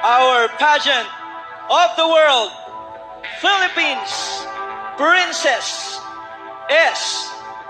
our pageant of the world, Philippines Princess is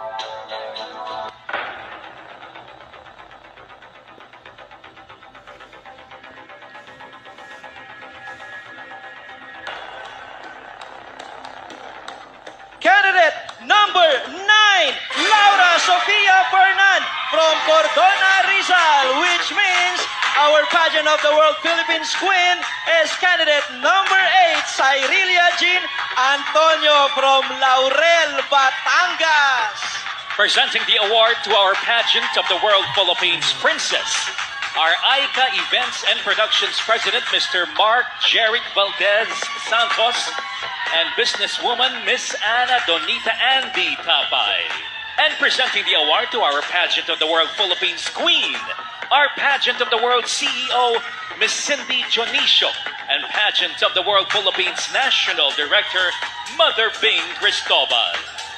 candidate number 9, Laura Sofia Fernan from Cordona, Rizal, which means our pageant of the world Philippines Queen is candidate number 8, Cyrilia Jean Antonio from Laurel, Batangas. Presenting the award to our pageant of the world Philippines Princess, our AICA Events and Productions President, Mr. Mark Jeric Valdez Santos, and businesswoman, Miss Ana Donita Andy Tapay. And presenting the award to our pageant of the world Philippines Queen, our pageant of the world CEO, Miss Cindy Dionisio, and pageant of the world Philippines National Director, Mother Bing Cristobal.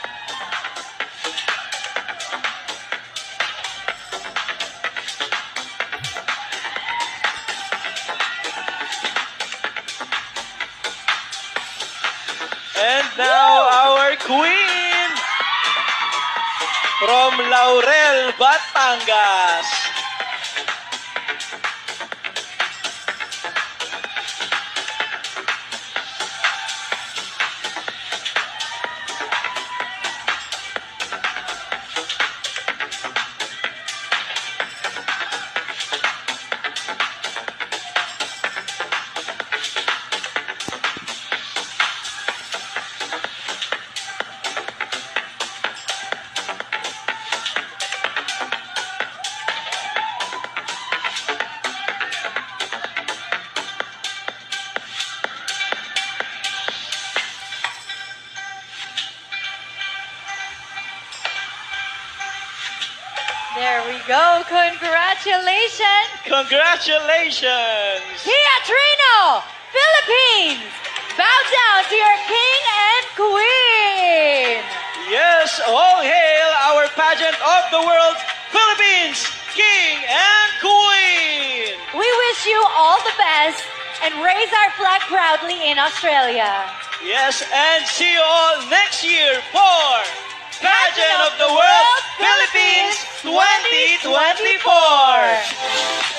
And now our queen from Laurel, Batangas. There we go. Congratulations. Congratulations. Teatrino, Philippines. Bow down to your king and queen. Yes, all hail our pageant of the world, Philippines King and Queen. We wish you all the best and raise our flag proudly in Australia. Yes, and see you all next year for Pageant of the World Philippines 2024.